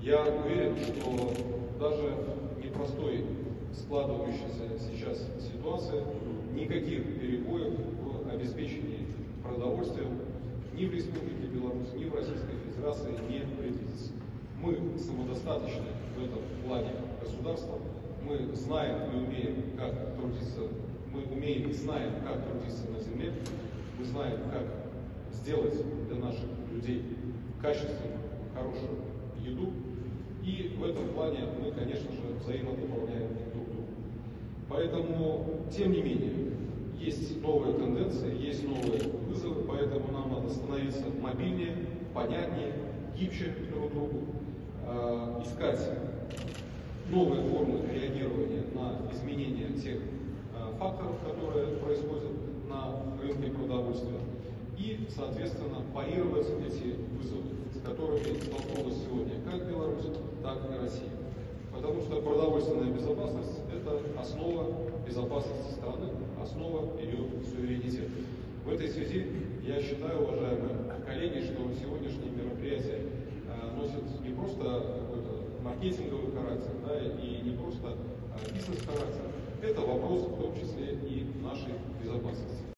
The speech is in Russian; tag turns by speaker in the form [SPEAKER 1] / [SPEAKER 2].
[SPEAKER 1] Я уверен, что даже непростой складывающейся сейчас ситуации никаких перебоев в обеспечении продовольствием ни в Республике Беларусь, ни в Российской Федерации не предвидится. Мы самодостаточны в этом плане государства. Мы знаем и умеем, как трудиться, мы умеем и знаем, как трудиться на земле. Мы знаем, как сделать для наших людей качественную, хорошую еду. И в этом плане мы, конечно же, взаимодополняем друг друга. Поэтому, тем не менее, есть новые тенденции, есть новые вызовы, поэтому нам надо становиться мобильнее, понятнее, гибче друг другу, искать новые формы реагирования на изменения тех факторов, которые происходят на рынке продовольствия, и, соответственно, парировать эти вызовы, с которыми столкнулась сегодня как Беларусь, так и Россия. Потому что продовольственная безопасность – это основа безопасности страны, основа ее суверенитета. В этой связи я считаю, уважаемые коллеги, что сегодняшнее мероприятие носит не просто какой-то маркетинговый характер, да, и не просто бизнес-характер. Это вопрос в том числе и нашей безопасности.